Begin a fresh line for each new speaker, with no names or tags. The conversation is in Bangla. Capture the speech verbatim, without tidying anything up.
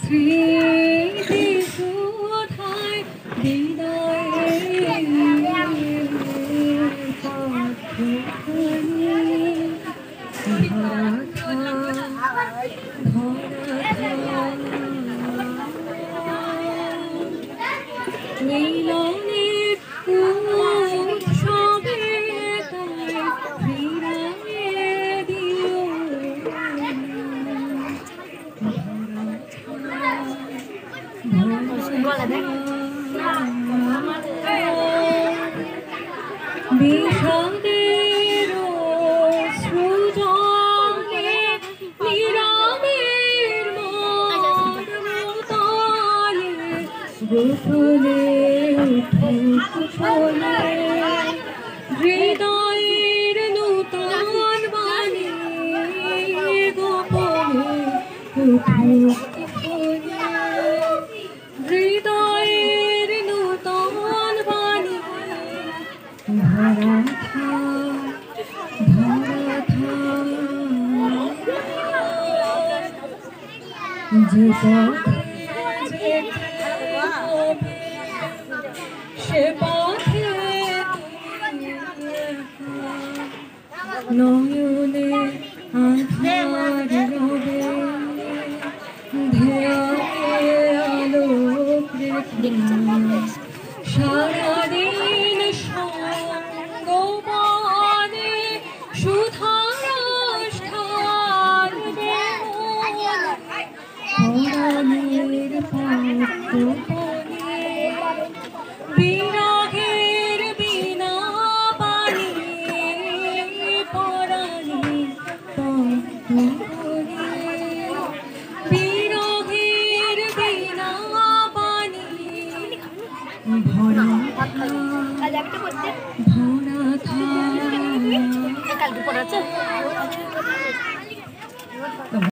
স্মৃতি সুধায় হৃদয়ের পথখানি ধরা মিলনের উৎসবে তাই ফিরিয়ে দিও বিষাদের সৃজনে নিরামের মর্মতলে গোপনে উঠে কুশলে হৃদয়ের নূতন বাণী গোপনে উঠে কুশলে হৃদয়ের নূতন বাণী ধরা ধরা যে পথে সে পথে নয়নে আধার রবে ধ্যানে আলোক সারাদিন সঙ্গবনে সুধারস ঢালবে পরাণের পদ্মপনে বিরহের বিনা পানি পরাণের পদ্মপনে বিরহের বিনা পানি ভরা ভরা থা